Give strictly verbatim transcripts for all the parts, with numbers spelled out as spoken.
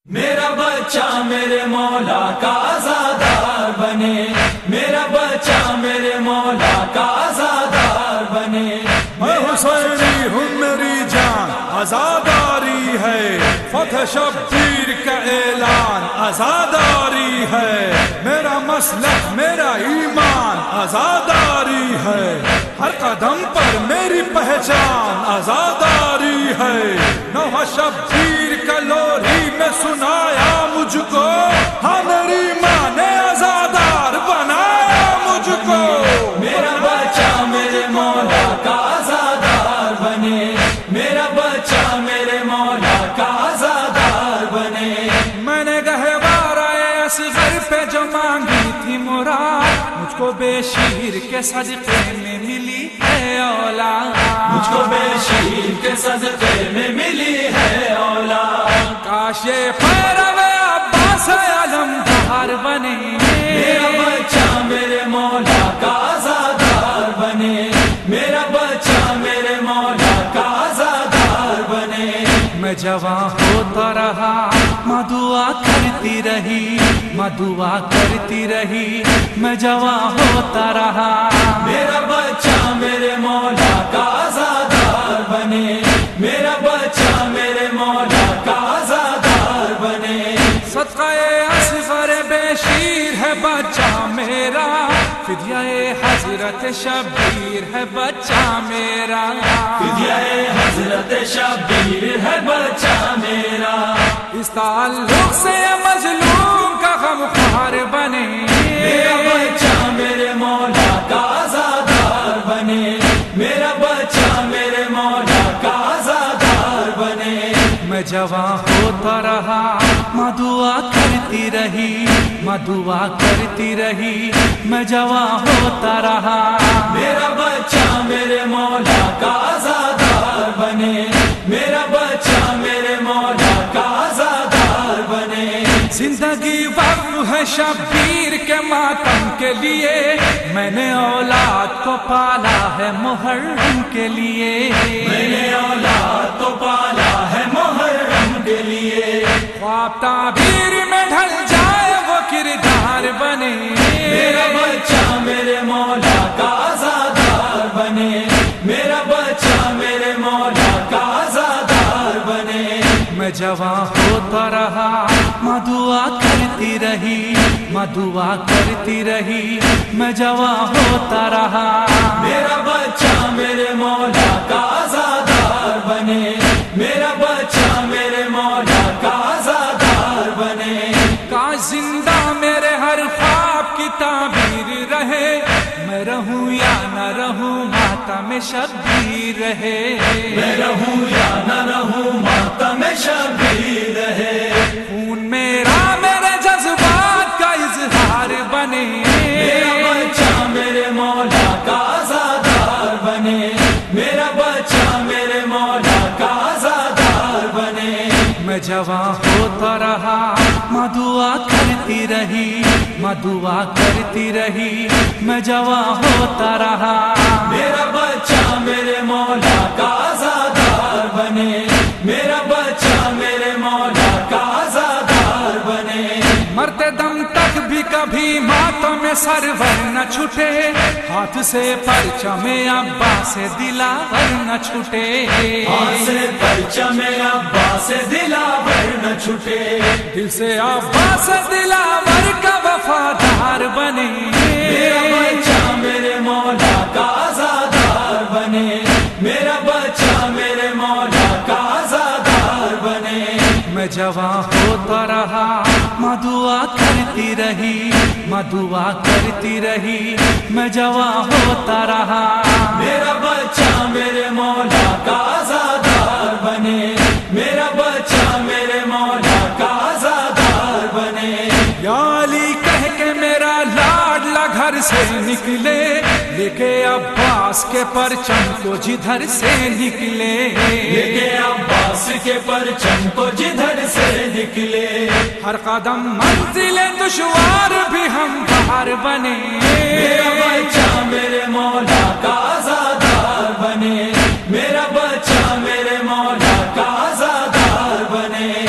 میرا بچہ میرے مولا کا آزادار بنے، میرا بچہ میرے مولا کا آزادار بنے۔ میں حسینی ہوں میری جان آزاداری ہے، فتح شبیر کا اعلان آزاداری ہے، میرا مسلک میرا ایمان آزاداری ہے، ہر قدم پر میری پہچان آزاداری ہے۔ نوحہ شبیر کا لوری میں سنایا مجھ کو، ہاں میری ماں نے آزادار بنایا مجھ کو۔ میرا بچہ میرے مولا کا آزادار بنے، میرا بچہ میرے مولا کا آزادار بنے۔ میں نے گہوارہ اصغر پہ جو مانگی تھی مراد، مجھ کو بے شیر کے صدقے میں ملی ہے اولاد، مجھ کو بے شیر کے صدقے میں ملی ہے اولاد۔ کاش یہ پیرو عباس علمدار بنے، میرا بچہ میرے مولا کا آزادار بنے، میرا بچہ میرے مولا کا آزادار بنے۔ میں جوان ہوتا رہا، ماں دعا کرتی رہی، ماں دعا کرتی رہی، میں جوان ہوتا رہا۔ میرا بچہ میرے مولا کا آزادار بنے، میرا بچہ میرے مولا کا آزادار بنے۔ صدقہ اصغر بے شیر ہے بچہ میرا، فدیہ حضرت شبیر ہے بچہ میرا، فدیہ حضرت شبیر ہے بچہ میرا۔ اس تعلق سے مظلوم کا غمخوار بنے، میرا بچہ میرے مولا کا آزادار بنے، میرا بچہ میرے مولا کا آزادار بنے۔ میں جوان ہوتا رہا، ماں دعا کرتی رہی، ماں دعا کرتی رہی، میں جوان ہوتا رہا۔ میرا بچہ میرے مولا کا آزادار بنے، میرا بچہ میرے مولا کا آزادار بنے۔ زندگی وقف ہے شبیر کے ماتم کے لیے، میں نے اولاد کو پالا ہے محرم کے لیے، میں نے اولاد کو پالا ہے محرم کے لیے۔ خواب تعبیر میں ڈھل جائے وہ کردار بنے، میرا بچہ میرے مولا کا آزادار بنے، میرا بچہ میرے مولا کا آزادار بنے۔ میں جوان ہوتا رہا، ماں دعا کرتی رہی، ماں دعا کرتی رہی، میں جوان ہوتا رہا۔ میرا بچہ میرے مولا کا آزادار بنے، میرا بچہ میرے مولا کا آزادار بنے۔ کاش زندہ میرے ہر خواب کی تعبیر رہے، میں رہوں یا نہ رہوں ماتم شبیر رہے، میں رہوں یا نہ رہوں ماتم شبیر رہے۔ خون میرا میرے جذبات کا اظہار بنے، میرا بچہ میرے مولا کا آزادار بنے، میرا بچہ میرے مولا کا آزادار بنے۔ میں جوان ہوتا رہا، ماں دعا کرتی رہی، ماں دعا کرتی رہی، میں جوان ہوتا رہا۔ میرا بچہ میرے مولا کا آزادار بنے، میرا بچہ میرے مولا کا آزادار بنے۔ مرتے دم تک بھی کبھی ماتم سرور نہ چھٹے، ہاتھ سے پرچم عباس دلاور نہ چھٹے، ہاتھ سے پرچم عباس دلاور نہ چھٹے۔ دل سے عباس دلاور کا وفادار بنے، میرا بچہ میرے مولا کا آزادار بنے، میرا بچہ میرے مولا کا آزادار بنے۔ میں جوان ہوتا رہا، ماں دعا کرتی رہی، ماں دعا کرتی رہی، میں جوان ہوتا رہا۔ میرا بچہ میرے مولا کا آزادار بنے، میرا بچہ میرے مولا کا آزادار بنے۔ یا علی کہہ کے میرا لاڈلا گھر سے نکلے، لے کے عباس کے پرچم کو جدھر سے نکلے، لے کے عباس کے پرچم کو جدھر سے نکلے۔ ہر قدم منزل دشوار بھی ہم باہر بنے، میرا بچہ میرے مولا کا آزادار بنے، میرا بچہ میرے مولا کا آزادار بنے۔ میں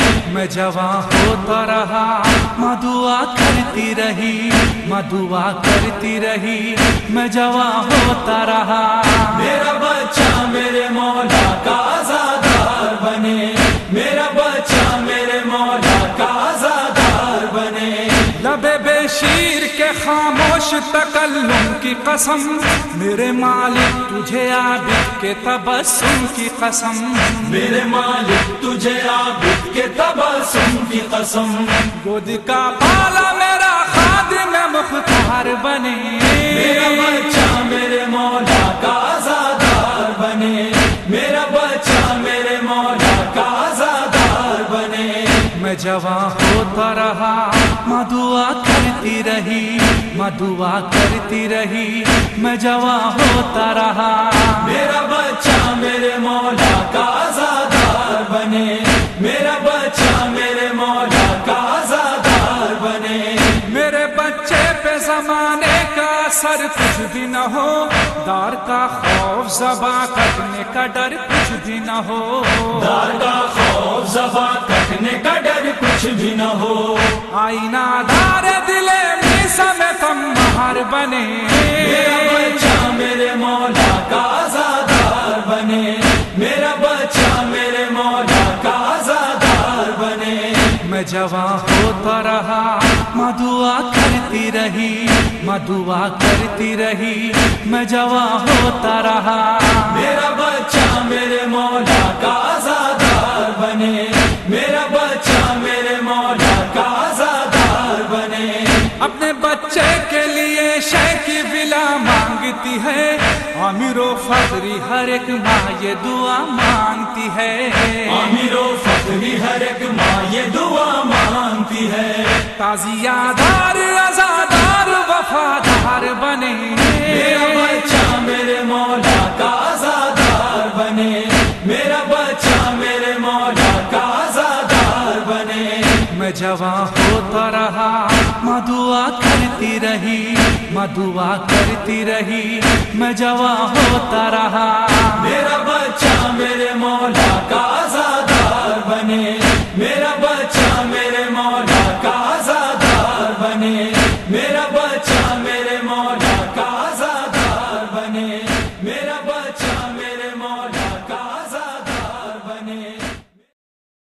جواں ہوتا رہا، ماں دعا کرتی رہی، ماں دعا کرتی رہی، میں جواں ہوتا رہا۔ میرا بچہ میرے مولا کا آزادار بنے، میرا بچہ میرے مولا کا آزادار بنے۔ لبے بے شیر کے خاموش تکلم کی قسم، میرے مالک تجھے عابد کے تبسم کی قسم، میرے مالک تجھے عابد کے تبسم کی قسم۔ گود کا بالا میرا خادم مختار بنے، میرا بچہ میرے مولا کا آزادار بنے، میرا بچہ میرے مولا کا آزادار بنے۔ میں جواں ہوتا رہا، ماں دعا کرتی رہی، ماں دعا کرتی رہی، میں جواں ہوتا رہا۔ میرا بچہ میرے مولا کا آزادار بنے، میرا بچہ میرے مولا کا آزادار بنے۔ میرے بچے پہ زمانے کا اثر کچھ بھی نہ ہو، دار کا خوف ذبح کرنے کا ڈر کچھ بھی نہ ہو، دار کا خوف ذبح کرنے کا ڈر کچھ بھی نہ ہو۔ آئینہ دار دل میسا میں تم مہار بنے، میرا بچہ میرے مولا کا آزادار بنے، میرا بچہ میرے مولا کا آزادار بنے۔ میں جواں ہوتا رہا، ماں دعا کرتی رہی، ماں دعا کرتی رہی، میں جواں ہوتا رہا۔ میرا بچہ میرے مولا کا آزادار بنے، میرا بچہ میرے مولا کا آزادار بنے۔ اپنے بچے کے لیے شے کی ولا مانگتی ہے، امیر و فقری ہر ایک ماں یہ دعا مانگتی ہے، امیر و فقری ہر ایک ماں یہ دعا مانگتی ہے۔ تازیہ دار آزادار وفادار بنے، میرا بچہ میرے مولا کا آزادار بنے، میرا بچہ میرے مولا کا آزادار بنے۔ میں جواں ہوتا رہا، ماں دعا کرتی رہی، ماں دعا کرتی رہی، میں جواں ہوتا رہا۔ میرا بچہ میرے مولا کا آزادار بنے، میرا بچہ میرے مولا کا آزادار بنے۔